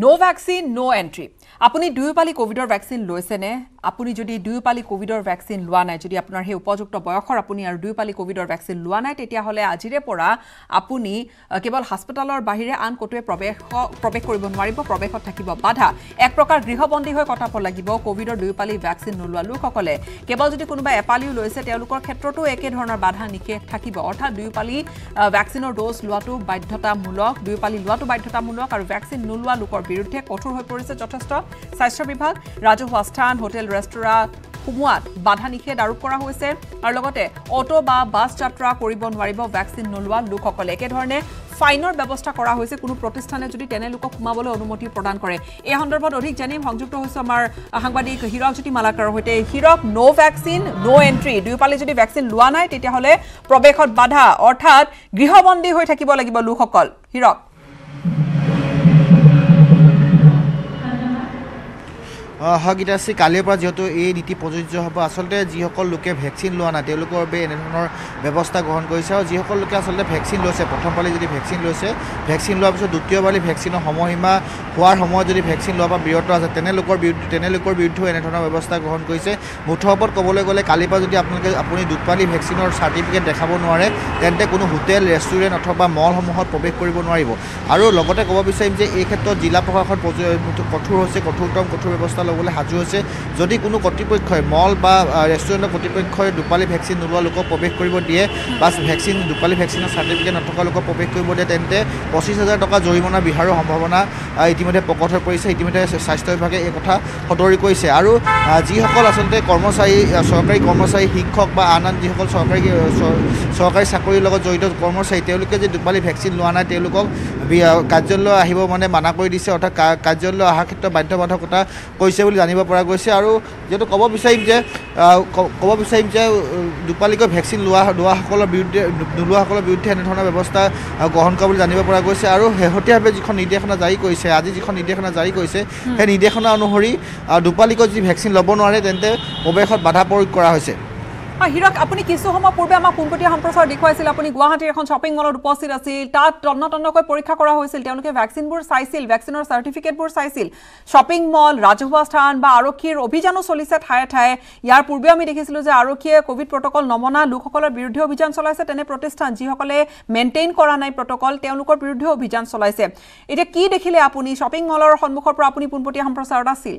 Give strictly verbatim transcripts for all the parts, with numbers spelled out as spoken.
নো vaccine নো entry আপুনি দুইপালি কোভিডৰ vaccine লৈছেনে আপুনি যদি দুইপালি কোভিডৰ ভ্যাকসিন লোৱা নাই যদি আপোনাৰ হে উপযুক্ত বয়সৰ আপুনি আৰু দুইপালি কোভিডৰ ভ্যাকসিন লোৱা নাই তেতিয়া হলে আজিৰে পৰা আপুনি কেৱল হাস্পতালৰ বাহিৰে আন কতোৱে প্ৰৱেশ প্ৰৱেশ কৰিব নোৱাৰিব প্ৰৱেশত থাকিব বাধা এক প্ৰকাৰ গৃহবন্দী হৈ কটাব লাগিব কোভিডৰ দুইপালি ভ্যাকসিন নোলোৱা লোকসকলে কেৱল যদি কোনোবা এপালিও লৈছে তেওঁলোকৰ ক্ষেত্ৰতো একে ধৰণৰ বাধা নিষেধ থাকিব অৰ্থাৎ দুইপালি ভ্যাকসিনৰ ডোজ লোৱাটো বাধ্যতামূলক দুইপালি লোৱাটো বাধ্যতামূলক আৰু ভ্যাকসিন নোলোৱা লোকৰ বিৰুদ্ধে কঠোৰ হৈ পৰিছে যথেষ্ট স্বাস্থ্য বিভাগ ৰাজহুৱা স্থান হোটেল ৰেষ্টুৰাঁ কুমুৱাত বাধা নিষেধ আৰোপ কৰা হৈছে আৰু লগতে অটো বা বাছ যাত্ৰা কৰিব নোৱাৰিব ভ্যাকসিন নোলোৱা লোকসকলে একে ধৰণে ফাইনৰ ব্যৱস্থা কৰা হৈছে কোনো প্ৰতিষ্ঠানে যদি তেনে লোকক সোমাবলৈ অনুমতি প্ৰদান কৰে এই সন্দৰ্ভত অধিক জানিম সংযুক্ত হৈছে আমাৰ সাংবাদিক হিৰক জ্যোতি মালাকাৰৰ সৈতে হিৰক নো ভ্যাকসিন নো এন্ট্ৰি দুইপালি যদি ভ্যাকসিন লোৱা নাই তেতিয়া হলে প্ৰৱেশত বাধা অৰ্থাৎ গৃহবন্দী হৈ থাকিব লাগিব লোকসকল হিৰক হগিতাসী কালিৰ পৰা যেহেতু এই নীতি প্ৰযোজ্য হ'ব আসলতে যিসকল লোকে ভ্যাকসিন লোৱা নাই তেওঁলোকৰ বাবে এনেধৰণৰ ব্যৱস্থা গ্ৰহণ কৰিছে আৰু যিসকল লোকে আসলতে ভ্যাকসিন লৈছে প্ৰথম পালি যদি ভ্যাকসিন লৈছে ভ্যাকসিন লোৱাৰ পিছত দ্বিতীয় পালি ভ্যাকসিনৰ সময়সীমা হোৱাৰ সময়ত যদি ভ্যাকসিন লোৱাৰ পৰা বিৰত আছে তেনে লোকৰ বিৰুদ্ধে তেনে লোকৰ বিৰুদ্ধে এনেধৰণৰ ব্যৱস্থা গ্ৰহণ কৰিছে মুঠৰ ওপৰত ক'বলৈ গ'লে কালিৰ পৰা যদি আপোনালোকে আপুনি দুপালি ভ্যাকসিনৰ চাৰ্টিফিকেট দেখাব নোৱাৰে তেন্তে কোনো হোটেল ৰেষ্টুৰেণ্ট অথবা মলসমূহত প্ৰৱেশ কৰিব নোৱাৰিব আৰু লগতে ক'ব বিচাৰিম যে এই ক্ষেত্ৰত জিলা প্ৰশাসন কঠোৰ হৈছে কঠোৰতম কঠোৰ ব্যৱস্থা ল'বলৈ সাজু হৈছে যদি কোনো কৰ্তৃপক্ষই মল বা ৰেষ্টুৰেণ্টৰ কৰ্তৃপক্ষই দুপালি ভ্যাকসিন নোলোৱা লোকক প্ৰৱেশ কৰিব দিয়ে বা ভ্যাকসিন দুপালি ভ্যাকসিনৰ চাৰ্টিফিকেট নথকা লোকক প্ৰৱেশ কৰিব দিয়ে তেন্তে পঁচিছ হাজাৰ টকা জৰিমনা বিহাৰৰ সম্ভাৱনা ইতিমধ্যে প্ৰকট হৈ পৰিছে ইতিমধ্যে স্বাস্থ্য বিভাগে এই কথা সতৰি কৰিছে আৰু যিসকল আচলতে কৰ্মচাৰী চৰকাৰী কৰ্মচাৰী শিক্ষক বা আন আন যিসকল চৰকাৰী চৰকাৰী চাকৰিৰ লগত জড়িত কৰ্মচাৰী তেওঁলোকে যে দুপালি ভ্যাকসিন লোৱা নাই তেওঁলোকক কাৰ্যালয় আহিব মানে মানা কৰি দিছে অৰ্থাৎ কাৰ্যালয় অহাৰ ক্ষেত্ৰত বাধ্যবাধকতা কৰিছে বুলি জানিব পৰা গৈছে আৰু যেটো ক'ব বিচাৰিম যে ক'ব বিচাৰিম যে দুপালিকৈ ভ্যাকসিন লোৱা লোৱাসকলৰ বিৰুদ্ধে নোলোৱাসকলৰ বিৰুদ্ধে এনেধৰণৰ ব্যৱস্থা গ্ৰহণ কৰা বুলি জানিব পৰা গৈছে আৰু শেহতীয়াভাৱে যিখন নিৰ্দেশনা জাৰি কৰিছে আজি যিখন নিৰ্দেশনা জাৰি কৰিছে সেই নিৰ্দেশনা অনুসৰি দুপালিকৈ যদি ভ্যাকসিন ল'ব নোৱাৰে তেন্তে প্ৰৱেশত বাধা প্ৰয়োগ কৰা হৈছে হিৰক আপুনি কিছু সময় পূৰ্বে আমাৰ পোনপটীয়া সম্প্ৰচাৰ দেখুৱাইছিল আপুনি গুৱাহাটীৰ এখন শ্বপিং মলত উপস্থিত আছিল তাত তন্ন তন্নকৈ পৰীক্ষা কৰা হৈছিল তেওঁলোকে ভ্যাকসিনবোৰ চাইছিল ভ্যাকসিনৰ চাৰ্টিফিকেটবোৰ চাইছিল শ্বপিং মল ৰাজহুৱা স্থান বা আৰক্ষীৰ অভিযানো চলিছে ঠায়ে ঠায়ে ইয়াৰ পূৰ্বে আমি দেখিছিলো যে আৰক্ষীয়ে কোভিড প্ৰটকল নমনা লোকসকলৰ বিৰুদ্ধে অভিযান চলাইছে তেনে প্ৰতিষ্ঠান যিসকলে মেইনটেইন কৰা নাই প্ৰটকল তেওঁলোকৰ বিৰুদ্ধে অভিযান চলাইছে এতিয়া কি দেখিলে আপুনি শ্বপিং মলৰ সন্মুখৰ পৰা আপুনি পোনপটীয়া সম্প্ৰচাৰত আছিল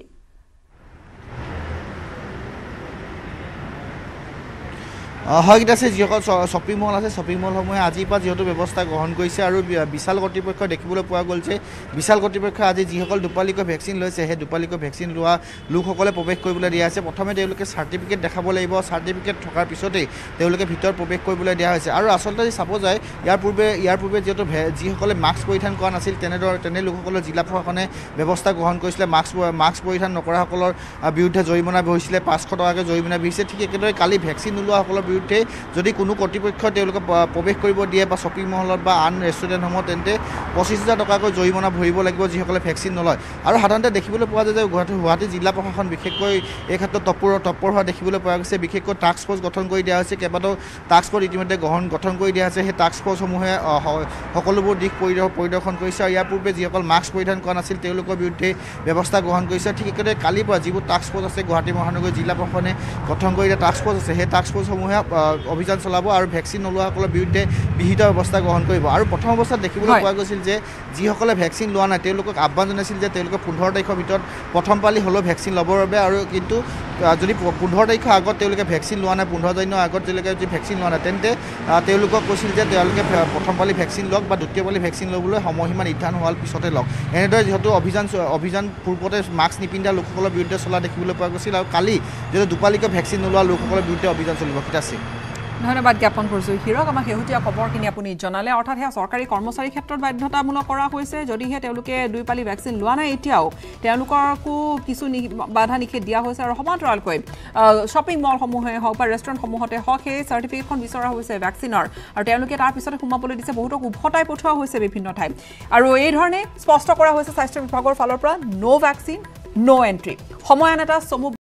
হয়গিতাছে যিসকল শ্বপিং মল আছে শ্বপিং মলসমূহে আজিৰ পৰা যিহেতু ব্যৱস্থা গ্ৰহণ কৰিছে আৰু বিশাল কৰ্তৃপক্ষ দেখিবলৈ পোৱা গ'ল যে বিশাল কৰ্তৃপক্ষই আজি যিসকল দুপালিকৈ ভ্যাকসিন লৈছে সেই দুপালিকৈ ভ্যাকসিন লোৱা লোকসকলে প্ৰৱেশ কৰিবলৈ দিয়া আছে প্ৰথমে তেওঁলোকে চাৰ্টিফিকেট দেখাব লাগিব চাৰ্টিফিকেট থকাৰ পিছতেই তেওঁলোকে ভিতৰত প্ৰৱেশ কৰিবলৈ দিয়া হৈছে আৰু আচলতে চাব যায় ইয়াৰ পূৰ্বে ইয়াৰ পূৰ্বে যিহেতু যিসকলে মাস্ক পৰিধান কৰা নাছিল তেনেদৰে তেনে লোকসকলৰ জিলা প্ৰশাসনে ব্যৱস্থা গ্ৰহণ কৰিছিলে মাস্ক মাস্ক পৰিধান নকৰাসকলৰ বিৰুদ্ধে জৰিমনা বিহিছিলে পাঁচশ টকাকৈ জৰিমনা বিহিছে ঠিক একেদৰে কালি ভ্যাকসিন নোলোৱাসকলৰ বিৰুদ্ধে যদি কোনো কৰ্তৃপক্ষ তেওঁলোকে প্ৰৱেশ কৰিব দিয়ে বা শ্বপিং মলত বা আন ৰেষ্টুৰেণ্টসমূহত তেন্তে পঁচিছ হাজাৰ টকাকৈ জৰিমনা ভৰিব লাগিব যিসকলে ভ্যাকসিন নলয় আৰু সাধাৰণতে দেখিবলৈ পোৱা যায় যে গুৱাহাটী গুৱাহাটী জিলা প্ৰশাসন বিশেষকৈ এই ক্ষেত্ৰত তৎপৰ তৎপৰ হোৱা দেখিবলৈ পোৱা গৈছে বিশেষকৈ টাস্ক ফ'ৰ্চ গঠন কৰি দিয়া হৈছে কেইবাটাও টাস্ক ফ'ৰ্চ ইতিমধ্যে গ্ৰহণ গঠন কৰি দিয়া হৈছে সেই টাস্ক ফ'ৰ্চসমূহে সকলোবোৰ দিশ পৰিদৰ্শন কৰিছে আৰু ইয়াৰ পূৰ্বে যিসকল মাস্ক পৰিধান কৰা নাছিল তেওঁলোকৰ বিৰুদ্ধে ব্যৱস্থা গ্ৰহণ কৰিছে ঠিক একেদৰে কালিৰ পৰা যিবোৰ টাস্ক ফ'ৰ্চ আছে গুৱাহাটী মহানগৰ জিলা প্ৰশাসনে গঠন কৰি দিয়া টাস্ক ফ'ৰ্চ আছে সেই টাস্ক ফ'ৰ্চসমূহে অভিযান চলাব আৰু ভ্যাকসিন নলোৱাসকলৰ বিৰুদ্ধে বিহিত ব্যৱস্থা গ্ৰহণ কৰিব আৰু প্ৰথম অৱস্থাত দেখিবলৈ পোৱা গৈছিল যে যিসকলে ভ্যাকসিন লোৱা নাই তেওঁলোকক আহ্বান জনাইছিল যে তেওঁলোকে পোন্ধৰ তাৰিখৰ ভিতৰত প্ৰথম পালি হ'লেও ভ্যাকসিন ল'বৰ বাবে আৰু কিন্তু যদি পোন্ধৰ তাৰিখৰ আগত তেওঁলোকে ভ্যাকসিন লোৱা নাই পোন্ধৰ দিনৰ আগত তেওঁলোকে যদি ভ্যাকসিন লোৱা নাই তেন্তে তেওঁলোকক কৈছিল যে তেওঁলোকে প্ৰথম পালি ভ্যাকসিন লওক বা দ্বিতীয় পালি ভ্যাকসিন ল'বলৈ সময়সীমা নিৰ্ধাৰণ হোৱাৰ পিছতে লওক এনেদৰে যিহেতু অভিযান অভিযান পূৰ্বতে মাস্ক নিপিন্ধা লোকসকলৰ বিৰুদ্ধে চলা দেখিবলৈ পোৱা গৈছিল আৰু কালি যিহেতু দুপালিকৈ ভ্যাকসিন নোলোৱা লোকসকলৰ বিৰুদ্ধে অভিযান চলিব আছে ধন্যবাদ জ্ঞাপন কৰিছোঁ হিৰক আমাক শেহতীয়া খবৰখিনি আপুনি জনালে অৰ্থাৎ সেয়া চৰকাৰী কৰ্মচাৰীৰ ক্ষেত্ৰত বাধ্যতামূলক কৰা হৈছে যদিহে তেওঁলোকে দুইপালি ভ্যাকসিন লোৱা নাই এতিয়াও তেওঁলোককো কিছু বাধা নিষেধ দিয়া হৈছে আৰু সমান্তৰালকৈ শ্বপিং মলসমূহে হওক বা ৰেষ্টুৰেণ্টসমূহতে হওক সেই চাৰ্টিফিকেটখন বিচৰা হৈছে ভ্যাকসিনৰ আৰু তেওঁলোকে তাৰ পিছতে সোমাবলৈ দিছে বহুতক উভতাই পঠোৱা হৈছে বিভিন্ন ঠাইত আৰু এই ধৰণে স্পষ্ট কৰা হৈছে স্বাস্থ্য বিভাগৰ ফালৰ পৰা নো ভ্যাকসিন নো এন্ট্ৰি সময় আন এটা চমু